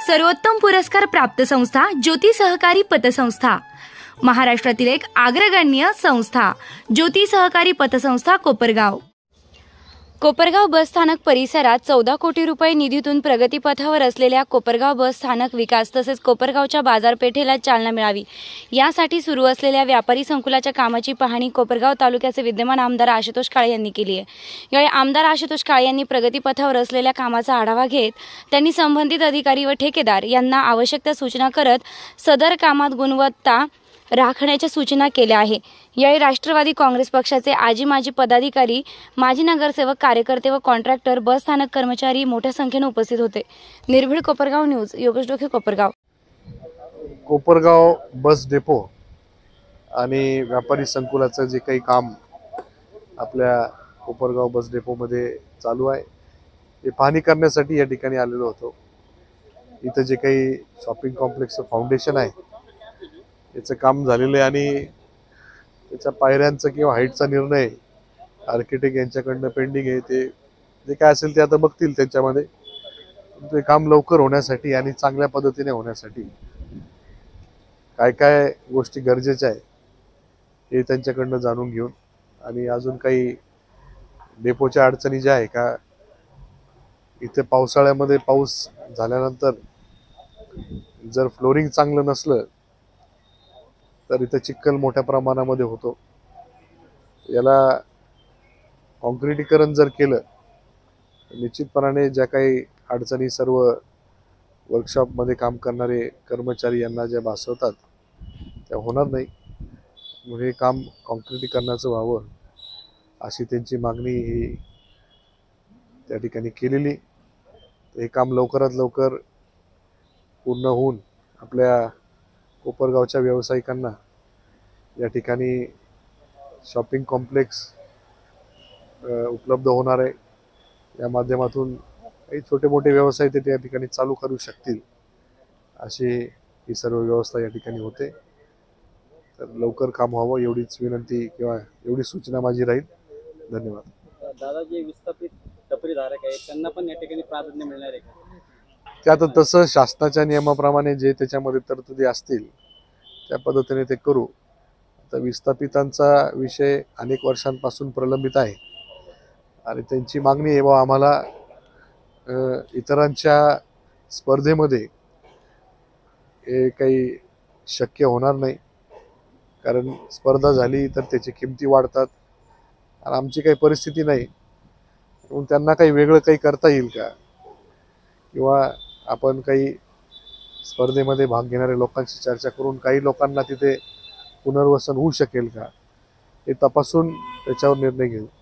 सर्वोत्तम पुरस्कार प्राप्त संस्था ज्योती सहकारी पतसंस्था, महाराष्ट्रातील एक अग्रगण्य संस्था ज्योती सहकारी पतसंस्था कोपरगाव। कोपरगाव बस स्थानक परिसरात 14 कोटी रुपये निधीतून प्रगतीपथावर असलेल्या कोपरगाव बस स्थानक विकास तसेच कोपरगावच्या बाजारपेठेला चालना मिळावी यासाठी सुरू असलेल्या व्यापारी संकुलाच्या कामाची पाहणी कोपरगाव तालुक्याचे विद्यमान आमदार आशुतोष काळे यांनी केली आहे। यावेळी आमदार आशुतोष काळे यांनी प्रगतीपथावर असलेल्या कामाचा आढावा घेत त्यांनी संबंधित अधिकारी व ठेकेदार यांना आवश्यक त्या सूचना करत सदर कामात गुणवत्ता राखण्याच्या सूचना केल्या आहे। यावेळी राष्ट्रवादी काँग्रेस पक्षाचे माजी पदाधिकारी, माजी नगरसेवक, कार्यकर्ते व कॉन्ट्रॅक्टर, बस स्थानक कर्मचारी मोठ्या संख्येने उपस्थित होते। निर्भीड कोपरगाव न्यूज, योगेश डोके, कोपरगाव। कोपरगाव बस डेपो आणि व्यापारी संकुलाचं जे काही काम आपल्या कोपरगाव बस डेपोमध्ये चालू आहे ते पाहणी करण्यासाठी या ठिकाणी आलेलो होतो। इथं जे काही शॉपिंग कॉम्प्लेक्सचं फाउंडेशन आहे याचं काम झालेलं आहे आणि त्याच्या पायऱ्यांचा किंवा हाईटचा निर्णय आर्किटेक्ट यांच्याकडनं पेंडिंग आहे। ते जे काय असेल ते आता बघतील त्याच्यामध्ये। ते काम लवकर होण्यासाठी आणि चांगल्या पद्धतीने होण्यासाठी काय काय गोष्टी गरजेच्या आहे हे त्यांच्याकडनं जाणून घेऊन आणि अजून काही डेपोच्या अडचणी ज्या आहे का, इथे पावसाळ्यामध्ये पाऊस झाल्यानंतर जर फ्लोरिंग चांगलं नसलं तर इथं चिखल मोठ्या प्रमाणामध्ये होतो। याला कॉन्क्रिटीकरण जर केलं तर निश्चितपणाने ज्या काही अडचणी सर्व वर्कशॉपमध्ये काम करणारे कर्मचारी यांना ज्या भासवतात त्या होणार नाही। म्हणजे हे काम कॉन्क्रिटीकरणाचं व्हावं अशी त्यांची मागणी ही त्या ठिकाणी केलेली। हे काम लवकरात लवकर पूर्ण होऊन आपल्या कोपरगावच्या व्यावसायिकांना या ठिकाणी शॉपिंग कॉम्प्लेक्स उपलब्ध होणार आहे। या माध्यमातून काही छोटे मोठे व्यवसाय ते त्या ठिकाणी चालू करू शकतील अशी ही सर्व व्यवस्था या ठिकाणी होते। तर लवकर काम व्हावं एवढीच विनंती किंवा एवढी सूचना माझी राहील। धन्यवाद। दादा, जे विस्थापित टपरीधारक आहेत त्यांना पण या ठिकाणी प्राधान्य मिळणार आहे का? ते आता तसं शासनाच्या नियमाप्रमाणे जे त्याच्यामध्ये तरतुदी असतील त्या पद्धतीने ते करू। आता विस्थापितांचा विषय अनेक वर्षांपासून प्रलंबित आहे आणि त्यांची मागणी आहे बा आम्हाला इतरांच्या स्पर्धेमध्ये हे काही शक्य होणार नाही, कारण स्पर्धा झाली तर त्याची किमती वाढतात आणि आमची काही परिस्थिती नाही म्हणून त्यांना काही वेगळं काही करता येईल का, किंवा आपण काही स्पर्धेमध्ये भाग घेणाऱ्या लोकांशी चर्चा करून काही लोकांना तिथे पुनर्वसन होऊ शकेल का हे तपासून त्याच्यावर निर्णय घेऊ।